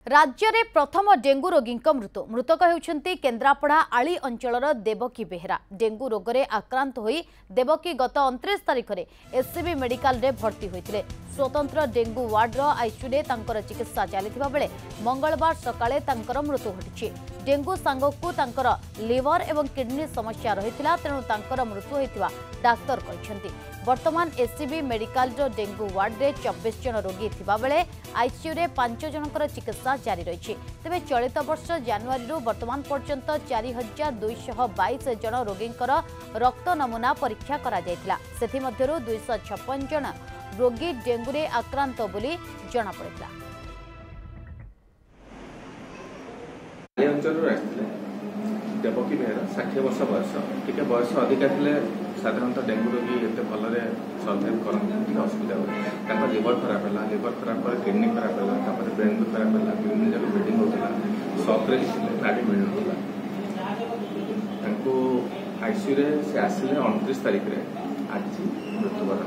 राज्य में प्रथम डेंगू रोगी मृत्यु मृतक होती केन्द्रापड़ा आली अंचलर देवकी बेहेरा डेंगू रोग में आक्रांत होई देवकी गत 29 तारिख में एससीबी मेडिकल रे भर्ती होते स्वतंत्र डेंगू वार्डर आईसीयू में चिकित्सा चलता बेले मंगलवार सकाळे मृत्यु घटी डेंगू सांगकू लिवर एवं किडनी समस्या रही तेणु मृत्यु होता डाक्तर कहते वर्तमान एससीबी मेडिकल डेंगू वार्ड में 24 जन रोगी थिबा बेले आईसीयू में 5 जनकर चिकित्सा जारी रही तेज चलित वर्ष जनवरी वर्तमान पर्यंत 4222 जन रोगी रक्त नमूना परीक्षा करा जायतिला सेथि मध्यरु 256 जन रोगी डेंगू रे आक्रांत बोली जना पड़िला। देवकी बेहेरा 60 वर्ष बयस टी बयस अधिका थे साधारणतः डेंगू रोगी एत भल सर्वाइव करते असुविधा हुए लिवर खराब है लिवर खराब पर किडनी खराब है ब्रेन भी खराब है विभिन्न जगह ब्लीडिंग होता सब्रे नाड़ी मिलूला आईसीयू से आसिले 29 तारिख में आज मृत्युवरण